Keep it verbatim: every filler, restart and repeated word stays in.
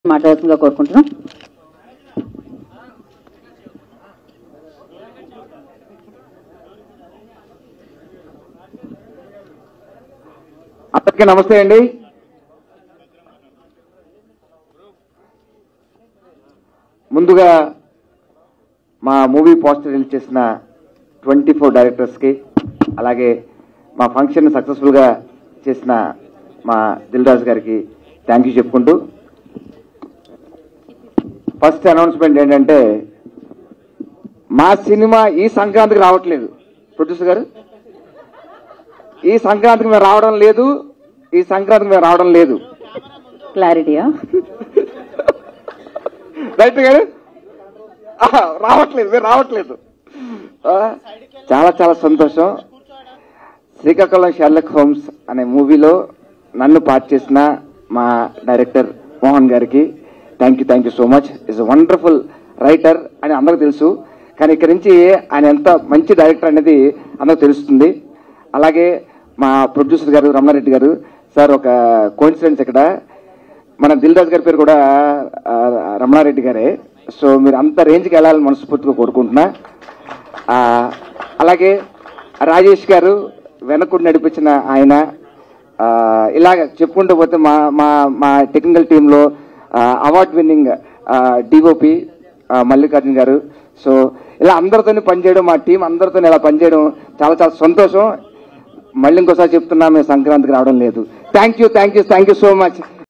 మాట్లాడుతుందిగా కోరుకుంటున్నాం. అందరికీ నమస్తే అండి. ముందుగా మా మూవీ పోస్టర్ రిలీజ్ చేసిన ట్వంటీ ఫోర్ డైరెక్టర్స్కి, అలాగే మా ఫంక్షన్ సక్సెస్ఫుల్గా చేసిన మా దిల్ రాజు గారికి థ్యాంక్ యూ చెప్పుకుంటూ, ఫస్ట్ అనౌన్స్మెంట్ ఏంటంటే మా సినిమా ఈ సంక్రాంతికి రావట్లేదు. ప్రొడ్యూసర్ గారు, ఈ సంక్రాంతికి మేము రావడం లేదు, ఈ సంక్రాంతికి మేము రావడం లేదు. క్లారిటీయా? రైట్ గారు, రావట్లేదు, మీరు రావట్లేదు. చాలా చాలా సంతోషం. శ్రీకాకుళం షెర్లక్ హోమ్స్ అనే మూవీలో నన్ను పార్ట్ చేసిన మా డైరెక్టర్ మోహన్ గారికి thank you thank you so much. Is wonderful writer అని అందరికి తెలుసు, కానీ ఇక్కడి నుంచి ఆయన ఎంత మంచి డైరెక్టర్ అనేది అందరికి తెలుస్తుంది. అలాగే మా ప్రొడ్యూసర్ గారు రమణారెడ్డి గారు సార్, ఒక కోఇన్సిడెన్స్ ఇక్కడ, మన దిల్ రాజు గారి పేరు కూడా రమణారెడ్డి గారే. సో మీరు అంత రేంజ్కి వెళ్ళాలని మనస్ఫూర్తిగా కోరుకుంటున్నా. అలాగే రాజేష్ గారు వెనకుడు నడిపించిన ఆయన, ఇలాగ చెప్పుకుంటూ పోతే మా మా మా టెక్నికల్ టీంలో అవార్డ్ విన్నింగ్ డిఓపి మల్లికార్జున్ గారు. సో ఇలా అందరితోనే పనిచేయడం, మా టీం అందరితో ఇలా పనిచేయడం చాలా చాలా సంతోషం. మళ్ళీ ఇంకోసారి చెప్తున్నా, మేము సంక్రాంతికి రావడం లేదు. Thank you thank you thank you so much.